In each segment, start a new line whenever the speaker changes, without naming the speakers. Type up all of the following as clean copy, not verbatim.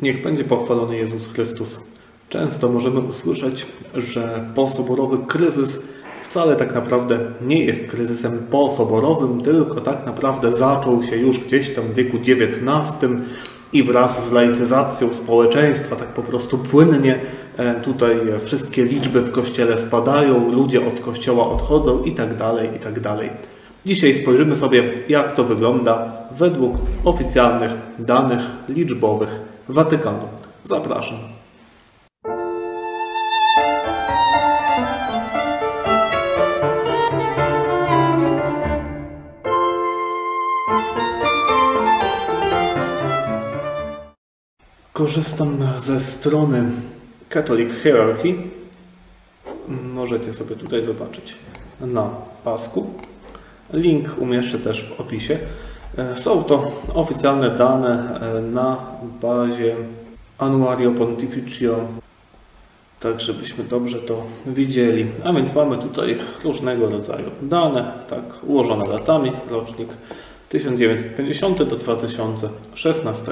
Niech będzie pochwalony Jezus Chrystus. Często możemy usłyszeć, że posoborowy kryzys wcale tak naprawdę nie jest kryzysem posoborowym, tylko tak naprawdę zaczął się już gdzieś tam w wieku XIX i wraz z laicyzacją społeczeństwa tak po prostu płynnie tutaj wszystkie liczby w Kościele spadają, ludzie od Kościoła odchodzą i tak dalej, i tak dalej. Dzisiaj spojrzymy sobie, jak to wygląda według oficjalnych danych liczbowych Watykanu. Zapraszam. Korzystam ze strony Catholic Hierarchy. Możecie sobie tutaj zobaczyć na pasku. Link umieszczę też w opisie. Są to oficjalne dane na bazie Annuario Pontificio, tak żebyśmy dobrze to widzieli. A więc mamy tutaj różnego rodzaju dane, tak ułożone datami, rocznik 1950 do 2016.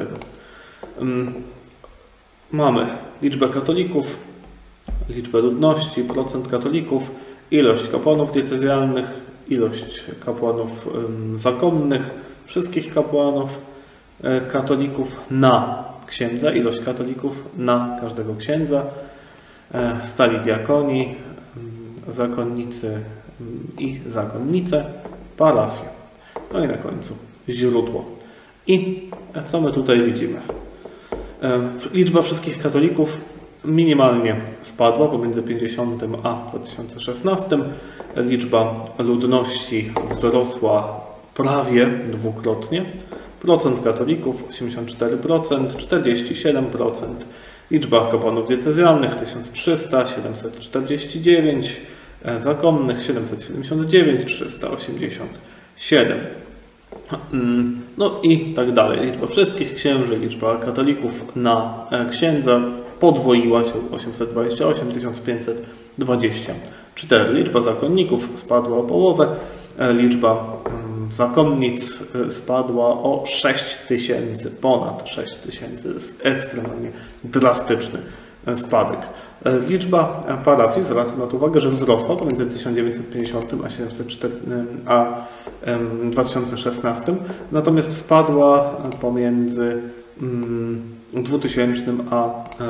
Mamy liczbę katolików, liczbę ludności, procent katolików, ilość kapłanów diecezjalnych, ilość kapłanów zakonnych, wszystkich kapłanów katolików na księdza, ilość katolików na każdego księdza, stali diakoni, zakonnicy i zakonnice, parafie. No i na końcu źródło. I co my tutaj widzimy? Liczba wszystkich katolików minimalnie spadła pomiędzy 50 a 2016. Liczba ludności wzrosła prawie dwukrotnie. Procent katolików 84%, 47%. Liczba kapłanów diecezjalnych 1300, 749, zakonnych 779, 387. No i tak dalej. Liczba wszystkich księży, liczba katolików na księdza podwoiła się 828, 1524. Liczba zakonników spadła o połowę, liczba zakonnic spadła o 6000, ponad 6000. To jest ekstremalnie drastyczny spadek. Liczba parafii, zwracam na to uwagę, że wzrosła pomiędzy 1950 a 2016, natomiast spadła pomiędzy 2000 a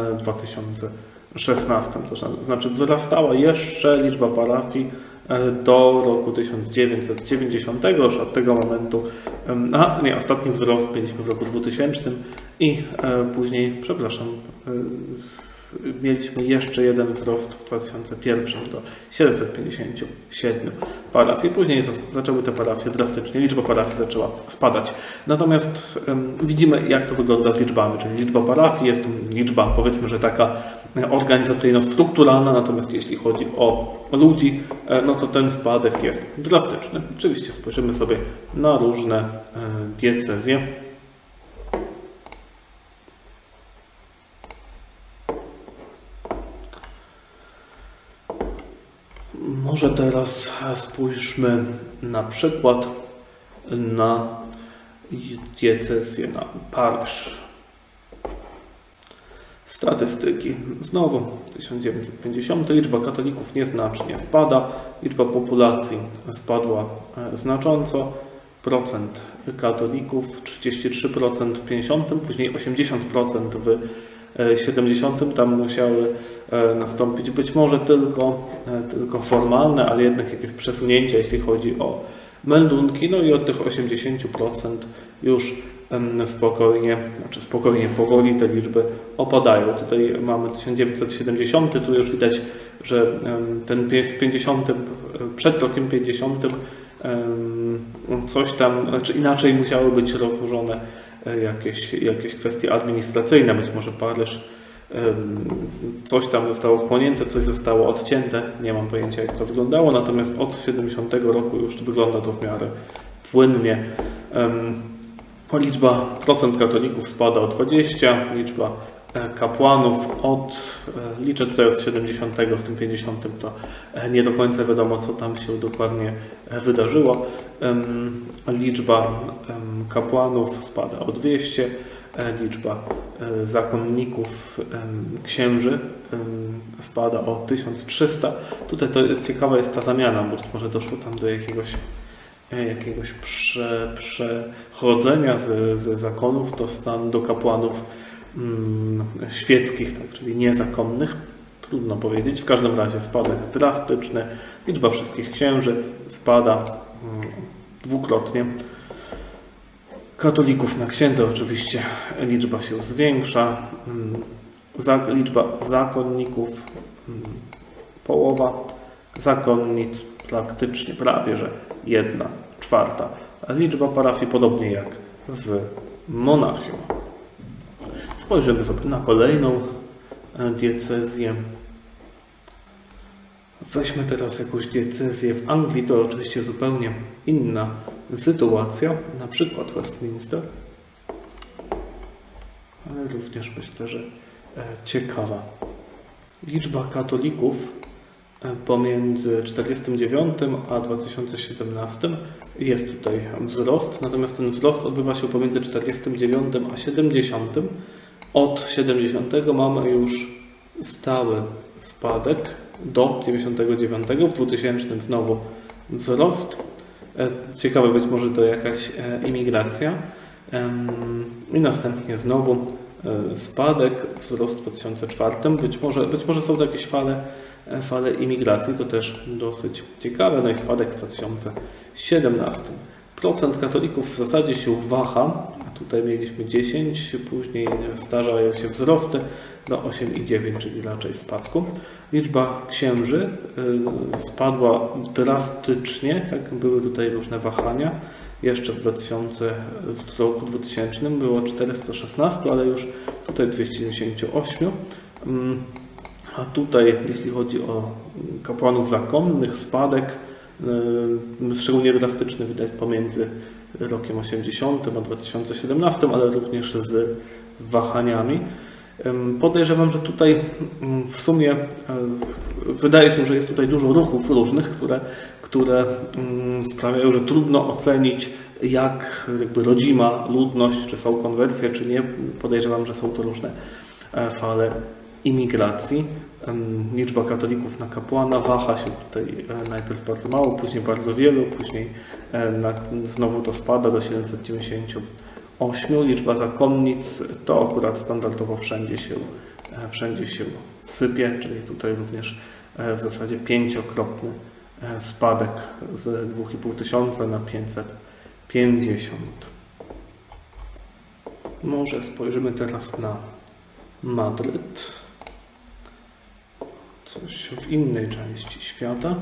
2016. To znaczy wzrastała jeszcze liczba parafii do roku 1990, już od tego momentu, ostatni wzrost mieliśmy w roku 2000 i później, przepraszam, mieliśmy jeszcze jeden wzrost w 2001 do 757 parafii. Później zaczęły te parafie drastycznie, liczba parafii zaczęła spadać. Natomiast widzimy, jak to wygląda z liczbami, czyli liczba parafii jest to liczba, powiedzmy, że taka organizacyjno-strukturalna, natomiast jeśli chodzi o ludzi, no to ten spadek jest drastyczny. Oczywiście spojrzymy sobie na różne diecezje. Może teraz spójrzmy na przykład na diecezję, na parish. Statystyki. Znowu 1950. Liczba katolików nieznacznie spada. Liczba populacji spadła znacząco. Procent katolików 33% w 50, później 80% w 70. Tam musiały nastąpić być może tylko formalne, ale jednak jakieś przesunięcia, jeśli chodzi o meldunki. No i od tych 80% już spokojnie, powoli te liczby opadają. Tutaj mamy 1970, tu już widać, że ten w 50, przed rokiem 50 coś tam, znaczy inaczej musiały być rozłożone jakieś kwestie administracyjne, być może paryż, coś tam zostało wchłonięte, coś zostało odcięte, nie mam pojęcia, jak to wyglądało, natomiast od 70 roku już wygląda to w miarę płynnie. Procent katolików spada o 20, liczba kapłanów liczę tutaj od 70 z tym 50, to nie do końca wiadomo, co tam się dokładnie wydarzyło. Liczba kapłanów spada o 200, liczba zakonników księży spada o 1300. Tutaj to jest ciekawa jest ta zamiana, bo może doszło tam do jakiegoś przechodzenia z zakonów do kapłanów świeckich, tak, czyli niezakonnych. Trudno powiedzieć. W każdym razie spadek drastyczny. Liczba wszystkich księży spada dwukrotnie. Katolików na księdza oczywiście liczba się zwiększa. Liczba zakonników połowa. Zakonnic praktycznie prawie, że 1/4. Liczba parafii podobnie jak w Monachium. Spojrzymy sobie na kolejną diecezję. Weźmy teraz jakąś diecezję w Anglii, to oczywiście zupełnie inna sytuacja, na przykład Westminster, ale również myślę, że ciekawa. Liczba katolików pomiędzy 49 a 2017 jest tutaj wzrost, natomiast ten wzrost odbywa się pomiędzy 49 a 70. Od 70 mamy już stały spadek do 99, w 2000 znowu wzrost. Ciekawe, być może to jakaś imigracja. I następnie znowu spadek, wzrost w 2004. Być może są to jakieś fale imigracji, to też dosyć ciekawe. No i spadek w 2017. Procent katolików w zasadzie się waha. Tutaj mieliśmy 10, później starzają się wzrosty do 8,9, czyli raczej spadku. Liczba księży spadła drastycznie, jak były tutaj różne wahania. Jeszcze w roku 2000 było 416, ale już tutaj 298. A tutaj, jeśli chodzi o kapłanów zakonnych, spadek szczególnie drastyczny widać pomiędzy rokiem 80 a 2017, ale również z wahaniami. Podejrzewam, że tutaj w sumie wydaje się, że jest tutaj dużo ruchów różnych, które sprawiają, że trudno ocenić, jak jakby rodzima ludność, czy są konwersje, czy nie. Podejrzewam, że są to różne fale imigracji. Liczba katolików na kapłana waha się tutaj najpierw bardzo mało, później bardzo wielu, później znowu to spada do 798. Liczba zakonnic to akurat standardowo wszędzie się sypie, czyli tutaj również w zasadzie 5-krotny spadek z 2500 na 550. Może spojrzymy teraz na Madryt. Coś w innej części świata.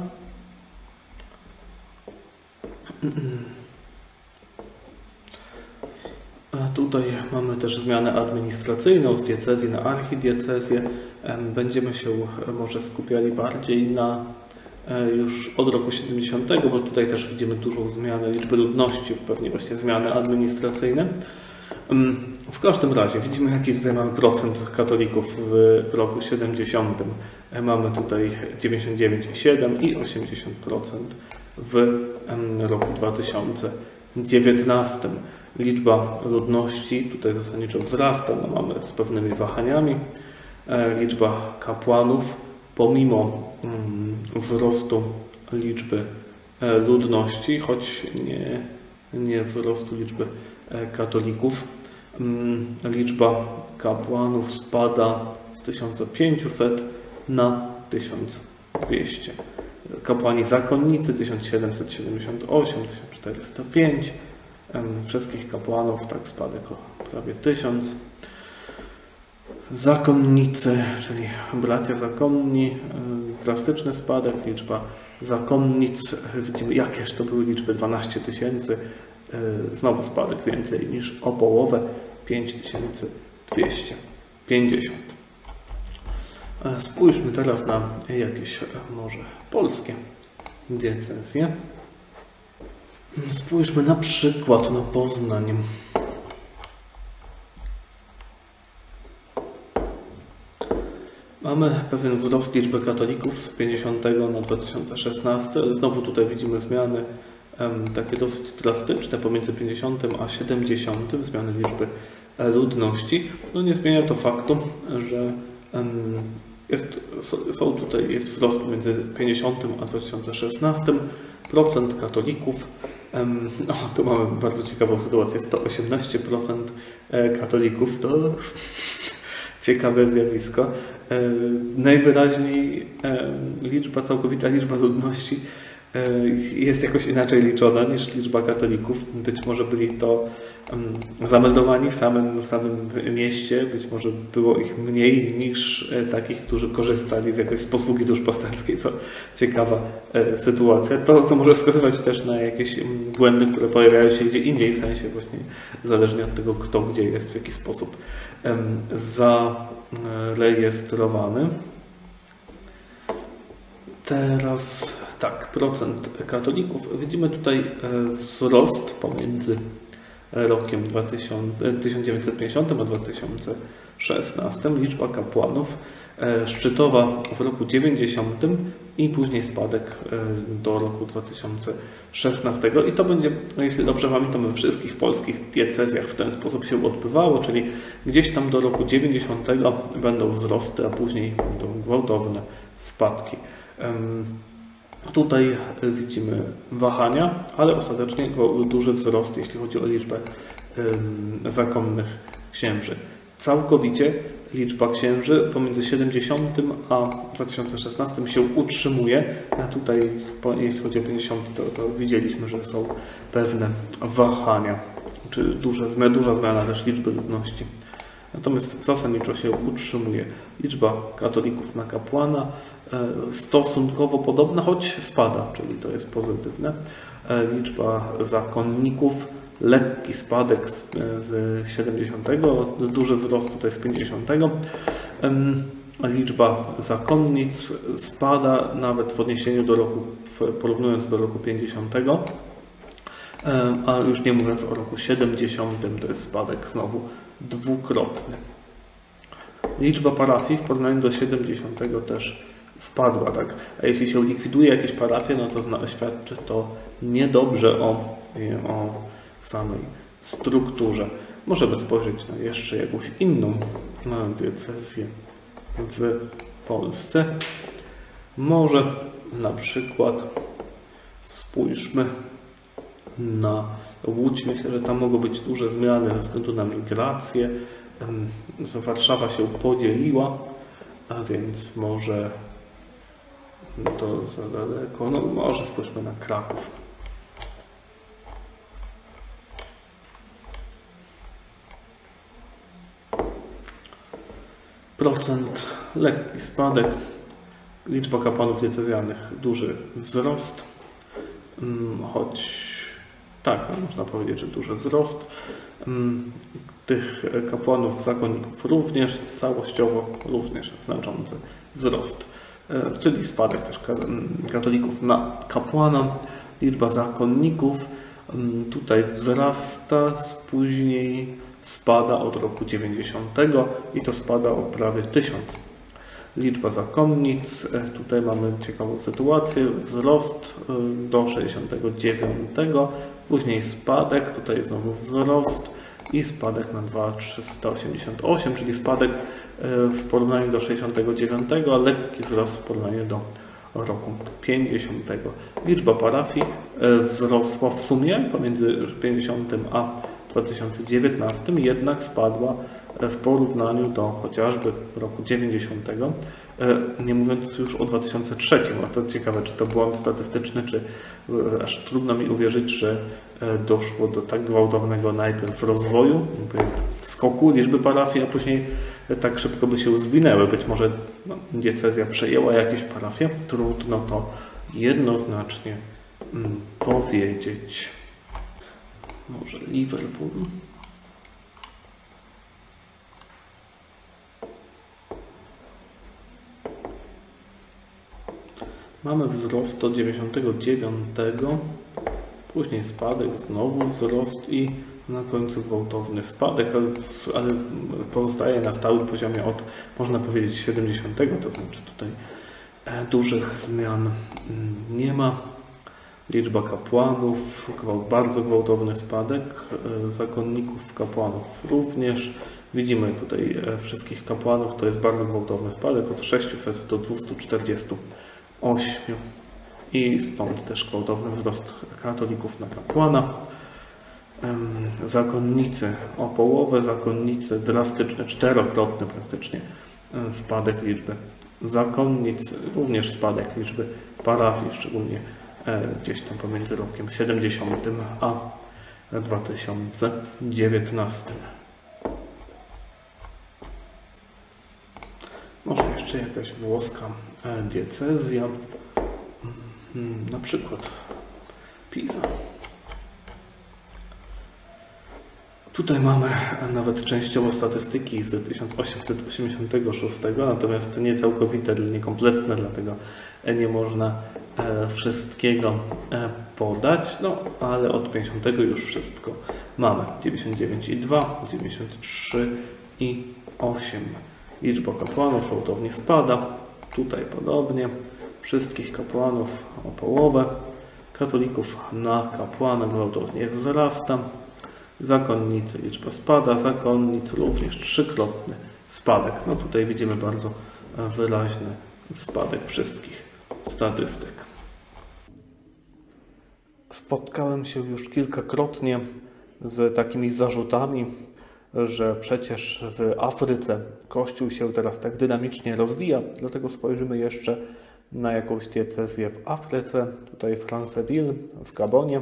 Tutaj mamy też zmianę administracyjną z diecezji na archidiecezję. Będziemy się może skupiali bardziej na już od roku 70, bo tutaj też widzimy dużą zmianę liczby ludności, pewnie właśnie zmiany administracyjne. W każdym razie widzimy, jaki tutaj mamy procent katolików w roku 70. Mamy tutaj 99,7 i 80% w roku 2019. Liczba ludności tutaj zasadniczo wzrasta, no mamy z pewnymi wahaniami. Liczba kapłanów pomimo wzrostu liczby ludności, choć nie wzrostu liczby katolików. Liczba kapłanów spada z 1500 na 1200. Kapłani zakonnicy 1778, 1405. Wszystkich kapłanów tak spadek o prawie 1000. Zakonnicy, czyli bracia zakonni, drastyczny spadek. Liczba zakonnic, widzimy jakież to były liczby, 12 000. Znowu spadek więcej niż o połowę, 5250. Spójrzmy teraz na jakieś może polskie diecezje. Spójrzmy na przykład na Poznań. Mamy pewien wzrost liczby katolików z 50 na 2016, ale znowu tutaj widzimy zmiany takie dosyć drastyczne pomiędzy 50 a 70, zmiany liczby ludności. No nie zmienia to faktu, że jest wzrost pomiędzy 50 a 2016 procent katolików. No, tu mamy bardzo ciekawą sytuację. 118% katolików to ciekawe zjawisko. Najwyraźniej całkowita liczba ludności jest jakoś inaczej liczona niż liczba katolików. Być może byli to zameldowani w samym mieście, być może było ich mniej niż takich, którzy korzystali z posługi duszpasterskiej. To ciekawa sytuacja. To może wskazywać też na jakieś błędy, które pojawiają się gdzie indziej, w sensie właśnie zależnie od tego, kto gdzie jest, w jaki sposób zarejestrowany. Teraz tak, procent katolików. Widzimy tutaj wzrost pomiędzy rokiem 1950 a 2016. Liczba kapłanów szczytowa w roku 90 i później spadek do roku 2016. I to będzie, jeśli dobrze pamiętam, we wszystkich polskich diecezjach w ten sposób się odbywało, czyli gdzieś tam do roku 90 będą wzrosty, a później będą gwałtowne spadki. Tutaj widzimy wahania, ale ostatecznie duży wzrost, jeśli chodzi o liczbę zakonnych księży. Całkowicie liczba księży pomiędzy 70 a 2016 się utrzymuje, a tutaj jeśli chodzi o 50 to widzieliśmy, że są pewne wahania, czy duża zmiana też liczby ludności. Natomiast zasadniczo się utrzymuje liczba katolików na kapłana, stosunkowo podobna, choć spada, czyli to jest pozytywne. Liczba zakonników, lekki spadek z 70, duży wzrost tutaj z 50. Liczba zakonnic spada nawet w odniesieniu do roku, porównując do roku 50. A już nie mówiąc o roku 70, to jest spadek znowu dwukrotny. Liczba parafii w porównaniu do 70 też spadła, tak? A jeśli się likwiduje jakieś parafie, no to świadczy to niedobrze o samej strukturze. Możemy spojrzeć na jeszcze jakąś inną diecezję w Polsce. Może na przykład spójrzmy na Łódź. Myślę, że tam mogą być duże zmiany ze względu na migrację. Warszawa się podzieliła, a więc może to za daleko. No może spójrzmy na Kraków. Procent, lekki spadek. Liczba kapłanów diecezjalnych, duży wzrost. Choć tak, można powiedzieć, że duży wzrost. Tych kapłanów, zakonników również, całościowo również znaczący wzrost. Czyli spadek też katolików na kapłana. Liczba zakonników tutaj wzrasta, później spada od roku 90 i to spada o prawie 1000. Liczba zakonnic, tutaj mamy ciekawą sytuację, wzrost do 69, później spadek, tutaj znowu wzrost i spadek na 2388, czyli spadek w porównaniu do 69, a lekki wzrost w porównaniu do roku 50. Liczba parafii wzrosła w sumie pomiędzy 50 a 2019, jednak spadła w porównaniu do chociażby roku 90, nie mówiąc już o 2003. A to ciekawe, czy to błąd statystyczny, czy aż trudno mi uwierzyć, że doszło do tak gwałtownego najpierw rozwoju, skoku liczby parafii, a później tak szybko by się zwinęły. Być może diecezja przejęła jakieś parafie. Trudno to jednoznacznie powiedzieć. Może Liverpool. Mamy wzrost do 99, później spadek, znowu wzrost i na końcu gwałtowny spadek, ale pozostaje na stałym poziomie od, można powiedzieć, 70, to znaczy tutaj dużych zmian nie ma. Liczba kapłanów, bardzo gwałtowny spadek, zakonników, kapłanów również. Widzimy tutaj wszystkich kapłanów, to jest bardzo gwałtowny spadek od 600 do 248 i stąd też gwałtowny wzrost katolików na kapłana. Zakonnicy o połowę, zakonnicy drastyczny, czterokrotny praktycznie spadek liczby zakonnic, również spadek liczby parafii, szczególnie gdzieś tam pomiędzy rokiem 70 a 2019. Może jeszcze jakaś włoska diecezja, na przykład Pisa. Tutaj mamy nawet częściowo statystyki z 1886, natomiast nie całkowite, niekompletne, dlatego nie można wszystkiego podać, no ale od 50 już wszystko mamy. 99,2, 93,8. Liczba kapłanów gwałtownie spada, tutaj podobnie, wszystkich kapłanów o połowę, katolików na kapłana gwałtownie wzrasta. Zakonnicy liczba spada, zakonnic również trzykrotny spadek. No tutaj widzimy bardzo wyraźny spadek wszystkich statystyk. Spotkałem się już kilkakrotnie z takimi zarzutami, że przecież w Afryce Kościół się teraz tak dynamicznie rozwija, dlatego spojrzymy jeszcze na jakąś diecezję w Afryce, tutaj Franceville w Gabonie.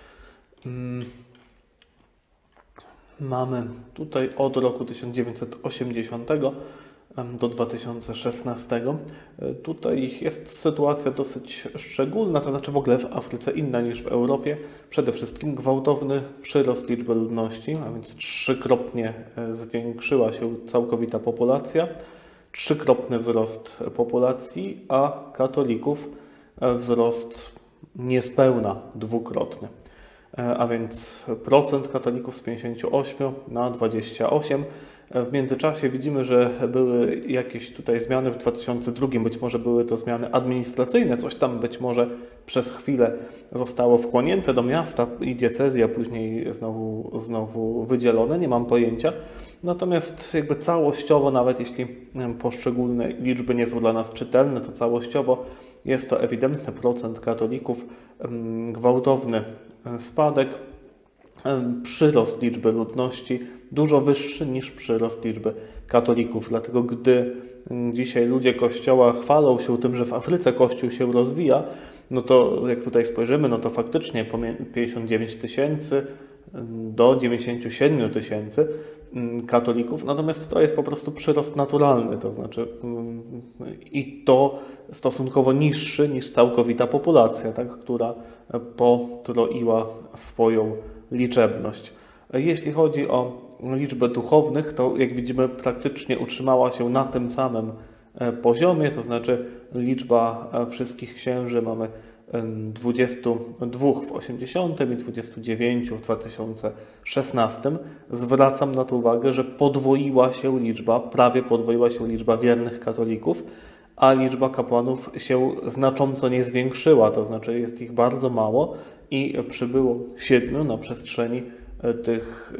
Mamy tutaj od roku 1980 do 2016. Tutaj jest sytuacja dosyć szczególna, to znaczy w ogóle w Afryce inna niż w Europie. Przede wszystkim gwałtowny przyrost liczby ludności, a więc trzykrotnie zwiększyła się całkowita populacja, trzykrotny wzrost populacji, a katolików wzrost niespełna dwukrotny. A więc procent katolików z 58 na 28. W międzyczasie widzimy, że były jakieś tutaj zmiany w 2002, być może były to zmiany administracyjne, coś tam być może przez chwilę zostało wchłonięte do miasta i diecezja później znowu wydzielone, nie mam pojęcia. Natomiast jakby całościowo, nawet jeśli poszczególne liczby nie są dla nas czytelne, to całościowo jest to ewidentny procent katolików, gwałtowny spadek, przyrost liczby ludności dużo wyższy niż przyrost liczby katolików. Dlatego gdy dzisiaj ludzie Kościoła chwalą się tym, że w Afryce Kościół się rozwija, no to jak tutaj spojrzymy, no to faktycznie 59 tysięcy do 97 tysięcy katolików, natomiast to jest po prostu przyrost naturalny, to znaczy i to stosunkowo niższy niż całkowita populacja, tak, która potroiła swoją liczebność. Jeśli chodzi o liczbę duchownych, to jak widzimy praktycznie utrzymała się na tym samym poziomie, to znaczy liczba wszystkich księży mamy 22 w 80 i 29 w 2016. Zwracam na to uwagę, że prawie podwoiła się liczba wiernych katolików, a liczba kapłanów się znacząco nie zwiększyła, to znaczy jest ich bardzo mało i przybyło 7 na przestrzeni tych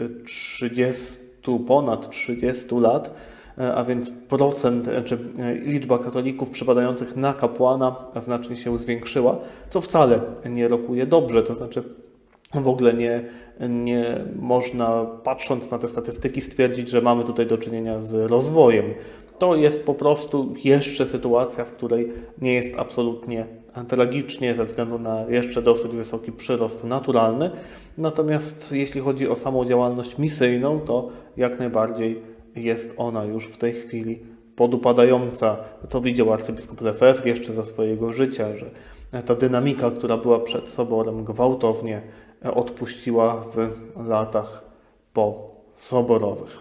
ponad 30 lat, a więc liczba katolików przypadających na kapłana znacznie się zwiększyła, co wcale nie rokuje dobrze, to znaczy w ogóle nie można, patrząc na te statystyki, stwierdzić, że mamy tutaj do czynienia z rozwojem. To jest po prostu jeszcze sytuacja, w której nie jest absolutnie tragicznie ze względu na jeszcze dosyć wysoki przyrost naturalny. Natomiast jeśli chodzi o samą działalność misyjną, to jak najbardziej jest ona już w tej chwili podupadająca. To widział arcybiskup Lefebvre jeszcze za swojego życia, że ta dynamika, która była przed soborem, gwałtownie odpuściła w latach posoborowych.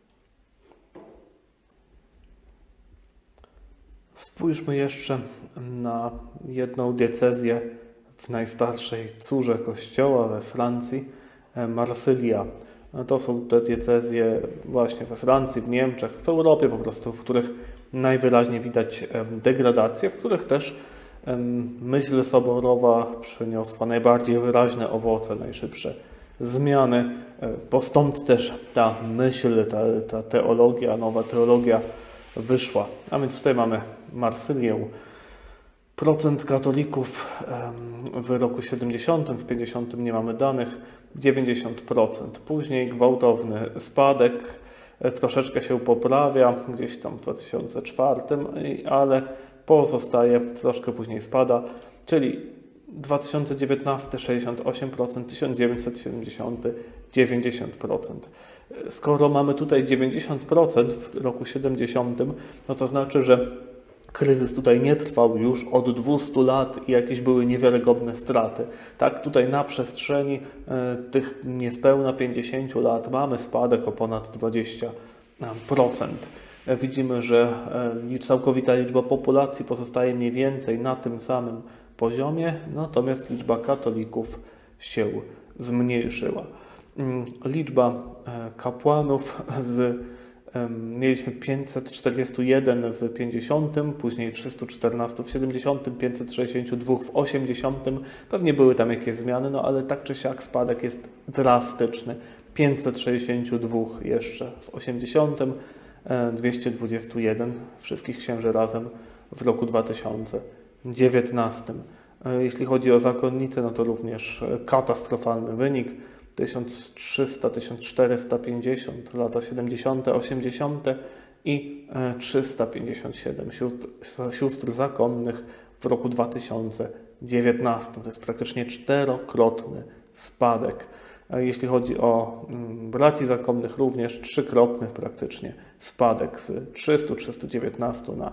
Spójrzmy jeszcze na jedną diecezję w najstarszej córze Kościoła we Francji, Marsylia. To są te diecezje właśnie we Francji, w Niemczech, w Europie po prostu, w których najwyraźniej widać degradację, w których też Myśl soborowa przyniosła najbardziej wyraźne owoce, najszybsze zmiany, bo stąd też ta myśl, ta teologia, nowa teologia wyszła. A więc tutaj mamy Marsylię. Procent katolików w roku 70, w 50 nie mamy danych, 90%. Później gwałtowny spadek, troszeczkę się poprawia, gdzieś tam w 2004, ale pozostaje, troszkę później spada, czyli 2019 68%, 1970 90%. Skoro mamy tutaj 90% w roku 70, no to znaczy, że kryzys tutaj nie trwał już od 200 lat i jakieś były niewiarygodne straty. Tak, tutaj na przestrzeni tych niespełna 50 lat mamy spadek o ponad 20%. Widzimy, że całkowita liczba populacji pozostaje mniej więcej na tym samym poziomie, natomiast liczba katolików się zmniejszyła. Liczba kapłanów mieliśmy 541 w 50, później 314 w 70, 562 w 80. Pewnie były tam jakieś zmiany, ale tak czy siak spadek jest drastyczny. 562 jeszcze w 80, 221 wszystkich księży razem w roku 2019. Jeśli chodzi o zakonnice, no to również katastrofalny wynik. 1300, 1450, lata 70., 80. i 357 sióstr zakonnych w roku 2019. To jest praktycznie 4-krotny spadek. Jeśli chodzi o braci zakonnych, również 3-krotny praktycznie spadek z 319 na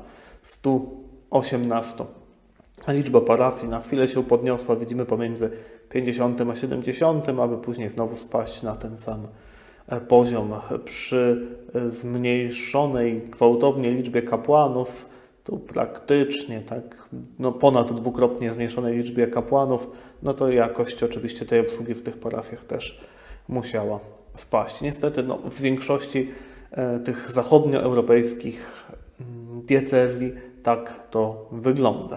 118. A liczba parafii na chwilę się podniosła, widzimy pomiędzy 50 a 70, aby później znowu spaść na ten sam poziom. Przy zmniejszonej gwałtownie liczbie kapłanów, tu praktycznie ponad dwukrotnie zmniejszonej liczbie kapłanów, no to jakość oczywiście tej obsługi w tych parafiach też musiała spaść. Niestety w większości tych zachodnioeuropejskich diecezji tak to wygląda.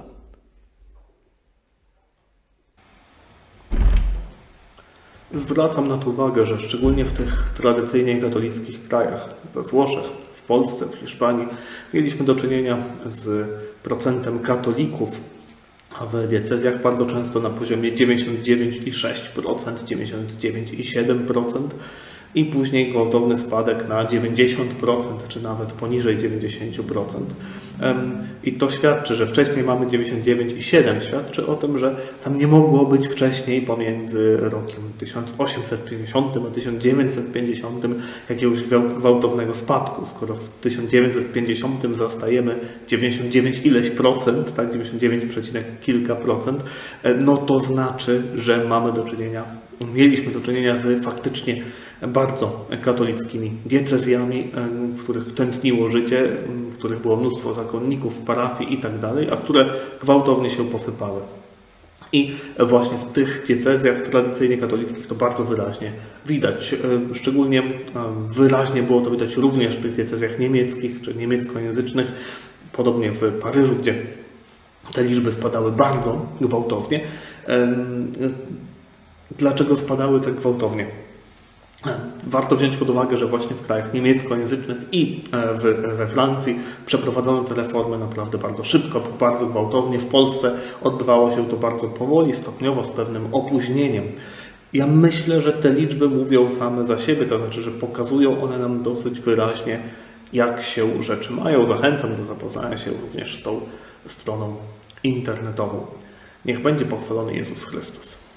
Zwracam na to uwagę, że szczególnie w tych tradycyjnie katolickich krajach, we Włoszech, w Polsce, w Hiszpanii, mieliśmy do czynienia z procentem katolików w diecezjach bardzo często na poziomie 99,6%, 99,7% i później gwałtowny spadek na 90%, czy nawet poniżej 90%. I to świadczy, że wcześniej mamy 99,7%. Świadczy o tym, że tam nie mogło być wcześniej pomiędzy rokiem 1850 a 1950 jakiegoś gwałtownego spadku. Skoro w 1950 zastajemy 99 ileś procent, tak, 99, kilka procent, no to znaczy, że mieliśmy do czynienia z faktycznie bardzo katolickimi diecezjami, w których tętniło życie, w których było mnóstwo zakonników, parafii i tak dalej, a które gwałtownie się posypały. I właśnie w tych diecezjach tradycyjnie katolickich to bardzo wyraźnie widać. Szczególnie wyraźnie było to widać również w tych diecezjach niemieckich czy niemieckojęzycznych, podobnie w Paryżu, gdzie te liczby spadały bardzo gwałtownie. Dlaczego spadały tak gwałtownie? Warto wziąć pod uwagę, że właśnie w krajach niemieckojęzycznych i we Francji przeprowadzono te reformy naprawdę bardzo szybko, bardzo gwałtownie. W Polsce odbywało się to bardzo powoli, stopniowo, z pewnym opóźnieniem. Ja myślę, że te liczby mówią same za siebie, to znaczy, że pokazują one nam dosyć wyraźnie, jak się rzeczy mają. Zachęcam do zapoznania się również z tą stroną internetową. Niech będzie pochwalony Jezus Chrystus.